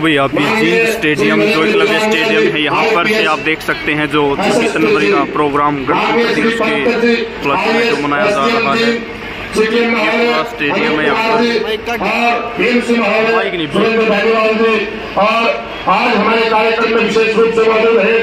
भैया अभी जींद स्टेडियम जो एकलव्य स्टेडियम है यहाँ पर से आप देख सकते हैं जो 26 जनवरी का प्रोग्राम गणतंत्र दिवस के उपलक्ष्य में जो मनाया जा रहा है। स्टेडियम है यहाँ पर और आज हमारे कार्यक्रम में विशेष रूप से मौजूद है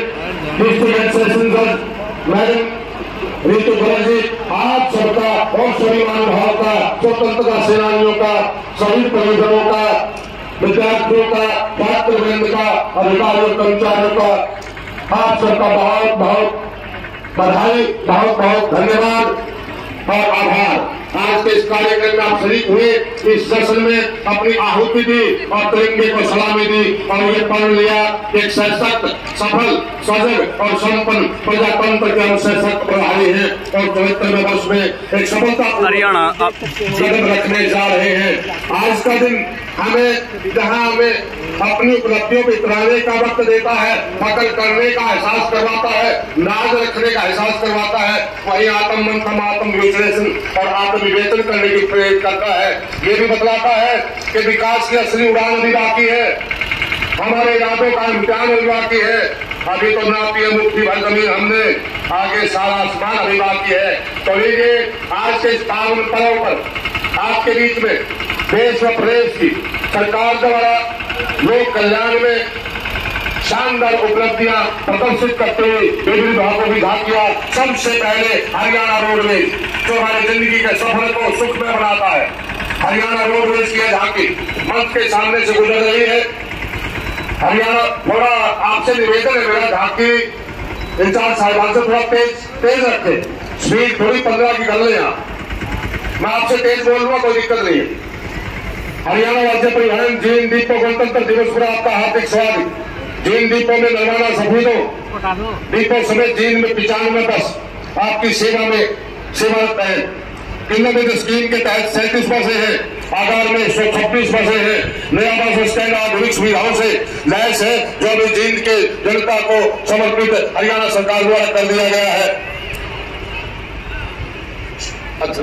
ऋतु जी, आप सबका और सभी महानुभाव का, स्वतंत्रता सेनानियों का, शहीद परिजनों का, विद्यार्थियों का, छात्र वृंद का, अधिकारियों कर्मचारियों का आप सबका बहुत बहुत बधाई, बहुत बहुत धन्यवाद और आभार। आज के इस कार्यक्रम में आप शरीक हुए, इस जश्न में अपनी आहुति दी और तिरंगे को सलामी दी और ये पढ़ लिया एक सशक्त, सफल, सजग और संपन्न प्रजातंत्र के हम सशक्त प्रभारी हैं और 74वें वर्ष में एक सफलता हरियाणा कदम रखने जा रहे हैं। आज का दिन हमें जहां हमें अपनी उपलब्धियों को इतराने का वक्त देता है, फख्र करने का एहसास करवाता है, नाज रखने का एहसास करवाता है, वही आत्म मंथन, आत्म विश्लेषण और आत्म विवेचन करने की प्रेरित करता है। ये भी बतलाता है कि विकास की असली उड़ान अभी बाकी है, हमारे इरादों का इम्तिहान अभी बाकी है। अभी तो नापी है मुट्ठी भर जमीन हमने, आगे सारा आसमान अभी बाकी है। तो लीजिए आज के इस पावन पर्व पर आपके बीच में देश व प्रदेश की सरकार द्वारा लोक कल्याण में शानदार उपलब्धियां प्रदर्शित करते हुए विभिन्न विभागों की झांकियां। सबसे पहले हरियाणा रोडवेज जो हमारी जिंदगी के सफर को सुखमय बनाता है, हरियाणा रोडवेज की झांकी मंच के सामने से गुजर रही है। हरियाणा थोड़ा आपसे निवेदन है मेरा, झांकी इंचार्ज साहिबान से थोड़ा तेज रखे, स्पीड थोड़ी 15 की कर ले। यहाँ मैं आपसे तेज बोल रहा, कोई दिक्कत नहीं है। हरियाणा राज्य परिवहन जींद डिपो गणतंत्र दिवस पर आपका हार्दिक स्वागत। जींद डिपो में नरवाना सफीदों डिपो समेत जींद में 95 बस आपकी सेवा में सेवारत है। इंद्रमित्र स्कीम के तहत 37 बसें हैं, आधार में 126 बसें हैं। नया बस स्टैंड आधुनिक सुविधाओं से लैस है जो अभी जींद के जनता को समर्पित हरियाणा सरकार द्वारा कर दिया गया है। अच्छा,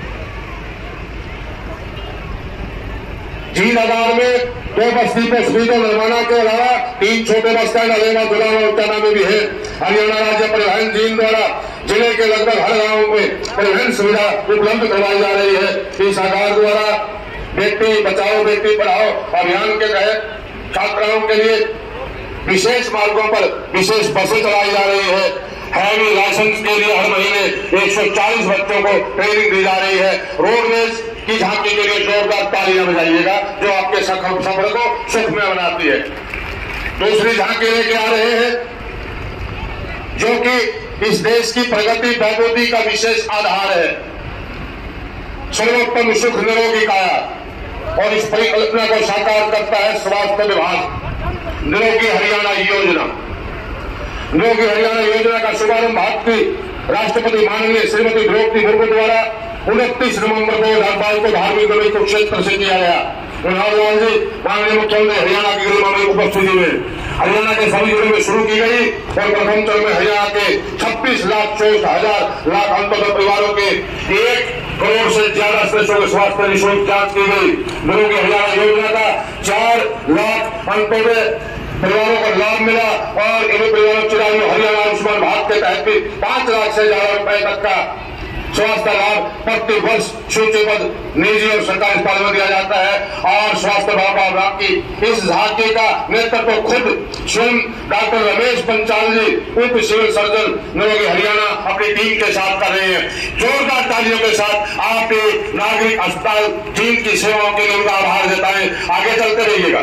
जींद आधार में 2 बस डिपो सुविधा निर्माणा के अलावा 3 छोटे बस स्टैंड अलेवा जिला और उटाना में भी है। हरियाणा राज्य परिवहन जींद द्वारा जिले के लगभग हर गांव में परिवहन सुविधा उपलब्ध करवाई जा रही है। इस सरकार द्वारा बेटी बचाओ बेटी पढ़ाओ अभियान के तहत छात्राओं के लिए विशेष मार्गों पर विशेष बसें चलाई जा रही है। हैवी लाइसेंस के लिए हर महीने 140 बच्चों को ट्रेनिंग दी जा रही है। रोडवेज की झांकी के लिए जोरदार तालियां बजाइएगा जो आपके सफर को सुखमय बनाती है। दूसरी झांकी लेके आ रहे हैं जो कि इस देश की प्रगति वैभूति का विशेष आधार है। सर्वोत्तम सुख निरोगी काया और इस परिकल्पना को साकार करता है स्वास्थ्य विभाग। निरोगी हरियाणा योजना, निरोगी हरियाणा योजना का शुभारंभ भारतीय राष्ट्रपति माननीय श्रीमती द्रौपदी मुर्मू द्वारा 29 नवंबर 2022 को धार्मिक नगरी कुरुक्षेत्र से किया गया। माननीय मुख्यमंत्री हरियाणा की गृह उपस्थिति में हरियाणा के सभी जिलों में शुरू की गई और प्रथम चरण में हरियाणा के 26,64,00,000 अंततः परिवारों के 1 करोड़ से ज्यादा सदस्यों के स्वास्थ्य निःशुल्क जांच की गई। निरोगी हरियाणा योजना का 4 लाख अंततः परिवारों को लाभ मिला और इन परिवारों चिरायु हरियाणा आयुष्मान भारत के तहत भी 5 लाख से ज्यादा रुपए तक का स्वास्थ्य लाभ प्रति वर्ष सूचीबद्ध निजी और सरकारी अस्पताल में दिया जाता है। और स्वास्थ्य विभाग की इस झांकी का नेतृत्व खुद स्वयं डॉक्टर रमेश पंचाल जी उप सिविल सर्जन निरोगी हरियाणा अपनी टीम के साथ कर रहे हैं। जोरदार तालियों के साथ आप नागरिक अस्पताल टीम की सेवाओं के लिए उनका आभार जताएं। आगे चलते रहिएगा,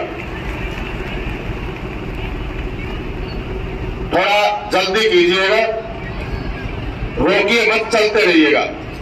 थोड़ा जल्दी कीजिएगा, रोकिए मत, चलते रहिएगा।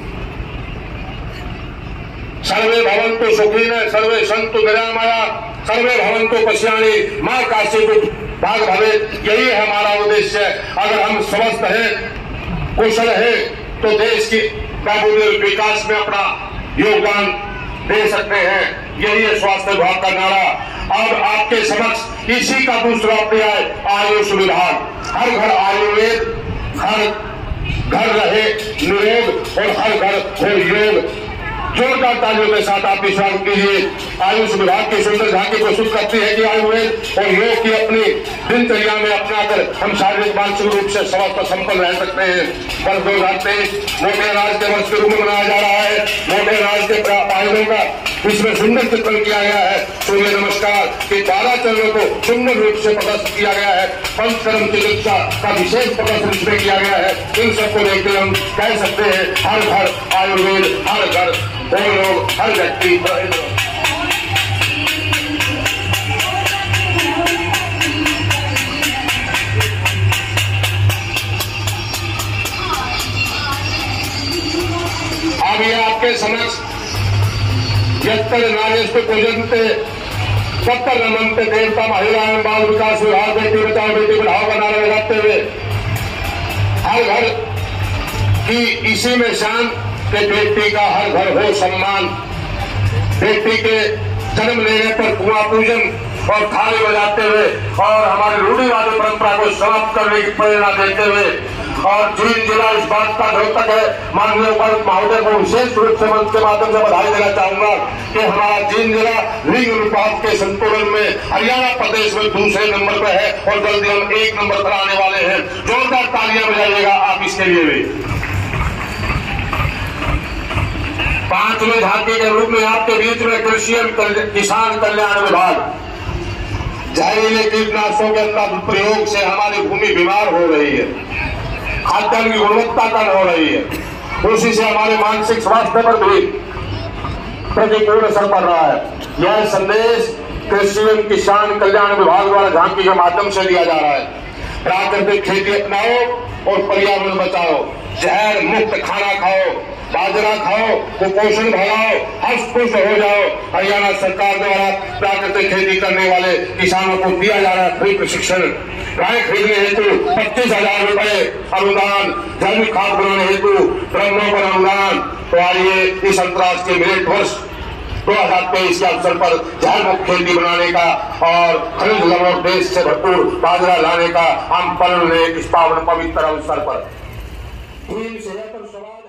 सर्वे भवन्तु सुखिनः, सर्वे सन्तु निरामया, सर्वे भवन्तु पश्यामि मां काशीपुर भाग भवेत्। यही है हमारा उद्देश्य। अगर हम स्वस्थ हैं, कुशल हैं, तो देश की विकास में अपना योगदान दे सकते हैं। यही है स्वास्थ्य विभाग का नारा। अब आपके समक्ष इसी का दूसरा पर्याय आयुष विभाग। हर घर आयुर्वेद, हर घर रहे निरोग और हर घर हो योग। जोरदार तालियों के साथ आप स्वागत कीजिए। आयुष विभाग की सुंदर झांकी प्रस्तुत करती है कि आयुर्वेद और योग की अपनी दिनचर्या में अपनाकर हम शारीरिक मानसिक रूप से स्वस्थ और संपन्न रह सकते हैं। वर्ष 2023 मोटे अनाज के वर्ष के रूप में मनाया जा रहा है। मोटे अनाज के आयोजन का इसमें सुंदर चित्रण किया गया है। सूर्य नमस्कार के 12 चरणों को सुंदर रूप से प्रदर्शित किया गया है। पंचकर्म चिकित्सा का विशेष प्रदर्शन इसमें किया गया है। इन सबको देखते हम कह सकते हैं हर घर आयुर्वेद, हर घर वो लोग, हर व्यक्ति। अब ये आपके समक्ष यत्तर नार्यस्तु पूजन्ते तत्तर नमन्ते देवता महिला एवं बाल विकास विभाग बेटी बचाओ बेटी पढ़ाओ का नारा लगाते हुए हर घर की इसी में शान के बेटी का हर घर हो सम्मान। बेटी के जन्म लेने पर कुआं पूजन और थाली बजाते हुए और हमारी रूढ़िवादी परंपरा को समाप्त करने की प्रेरणा देते हुए और जींद जिला इस बात का द्योतक है। माननीय उपायुक्त महोदय को विशेष रूप से मंच के माध्यम से बधाई देना चाहूंगा कि हमारा जींद जिला लिंग अनुपात के संतुलन में हरियाणा प्रदेश में दूसरे नंबर पर है और जल्दी हम 1 नंबर पर आने वाले हैं। जोरदार तालियां बजाइएगा आप इसके लिए भी। 5वें झांकी के रूप में आपके बीच में कृषि एवं किसान कल्याण विभाग जहरीले कीटनाशकों के अंदर प्रयोग से हमारी भूमि बीमार हो रही है, खाद्यान्न की गुणवत्ता कम हो रही है, उसी से हमारे मानसिक स्वास्थ्य पर भी प्रतिकूल असर पड़ रहा है। यह संदेश कृषि एवं किसान कल्याण विभाग द्वारा झांकी के माध्यम से दिया जा रहा है। प्राकृतिक खेती अपनाओ और पर्यावरण बचाओ, जहर मुक्त खाना खाओ, बाजरा खाओ, कुपोषण भगाओ, हष्ट पुष्ट हो जाओ। हरियाणा सरकार द्वारा प्राकृतिक खेती करने वाले किसानों को दिया जा रहा है फ्री प्रशिक्षण। गाय खरीदने हेतु 25,000 रुपए अनुदान, जैविक खाद बनाने हेतु ड्रमों पर अनुदान। तो आइए इस अंतर्राष्ट्रीय मिलेट वर्ष 2023 के अवसर पर जहर मुक्त खेती बनाने का और खनिज लवण देश से भरपूर बाजरा लाने का हम पल रहे इस पावन पवित्र अवसर पर